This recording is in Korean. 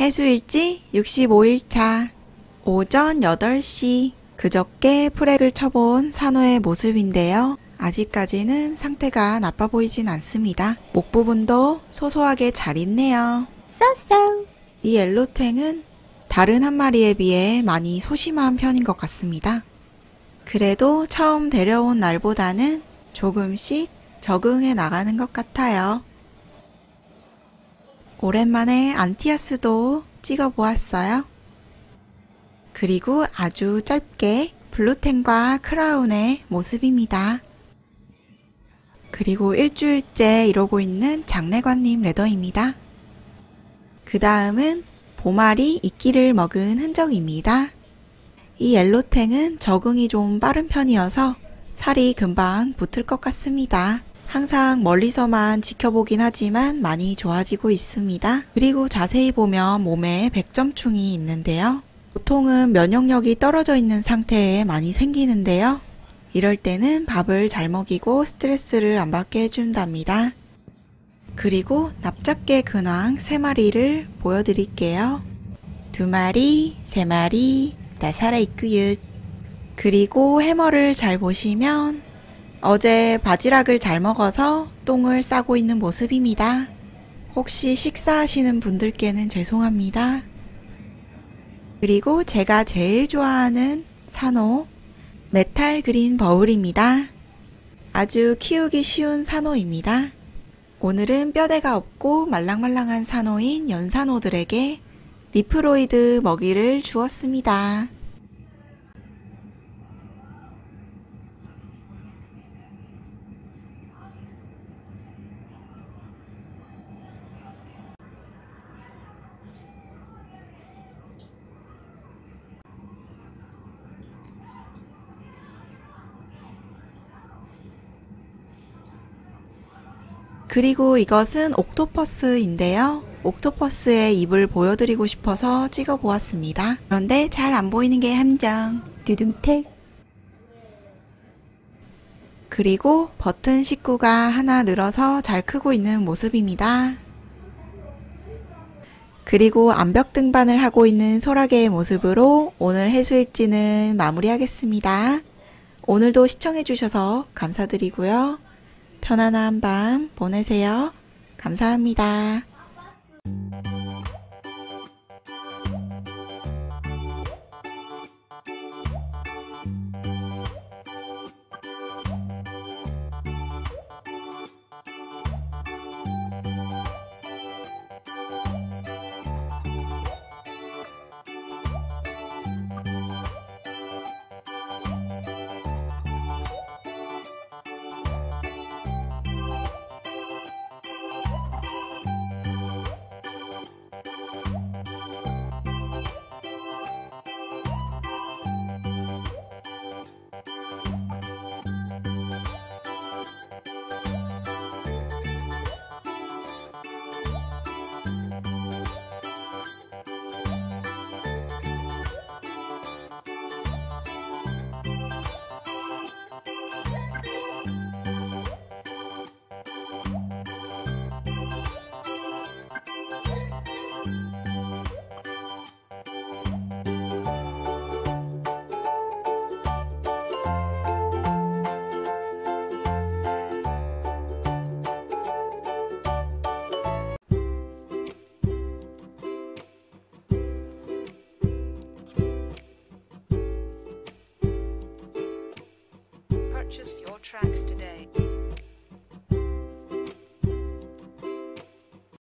해수일지 65일차 오전 8시 그저께 프렉을 쳐본 산호의 모습인데요. 아직까지는 상태가 나빠 보이진 않습니다. 목 부분도 소소하게 잘 있네요. 쏘쏘. 이 옐로탱은 다른 한 마리에 비해 많이 소심한 편인 것 같습니다. 그래도 처음 데려온 날보다는 조금씩 적응해 나가는 것 같아요. 오랜만에 안티아스도 찍어보았어요. 그리고 아주 짧게 블루텐과 크라운의 모습입니다. 그리고 일주일째 이러고 있는 장례관님 레더입니다. 그 다음은 보말이 이끼를 먹은 흔적입니다. 이 옐로탱은 적응이 좀 빠른 편이어서 살이 금방 붙을 것 같습니다. 항상 멀리서만 지켜보긴 하지만 많이 좋아지고 있습니다. 그리고 자세히 보면 몸에 백점충이 있는데요. 보통은 면역력이 떨어져 있는 상태에 많이 생기는데요. 이럴 때는 밥을 잘 먹이고 스트레스를 안 받게 해준답니다. 그리고 납작개 근황 3마리를 보여드릴게요. 2마리, 3마리 다 살아있구요. 그리고 해머를 잘 보시면 어제 바지락을 잘 먹어서 똥을 싸고 있는 모습입니다. 혹시 식사하시는 분들께는 죄송합니다. 그리고 제가 제일 좋아하는 산호 메탈 그린 버울입니다. 아주 키우기 쉬운 산호입니다. 오늘은 뼈대가 없고 말랑말랑한 산호인 연산호들에게 리프로이드 먹이를 주었습니다. 그리고 이것은 옥토퍼스인데요. 옥토퍼스의 입을 보여드리고 싶어서 찍어보았습니다. 그런데 잘 안 보이는 게 함정. 두둥택. 그리고 버튼 식구가 하나 늘어서 잘 크고 있는 모습입니다. 그리고 암벽 등반을 하고 있는 소라게의 모습으로 오늘 해수일지는 마무리하겠습니다. 오늘도 시청해주셔서 감사드리고요. 편안한 밤 보내세요. 감사합니다. Purchase your tracks today.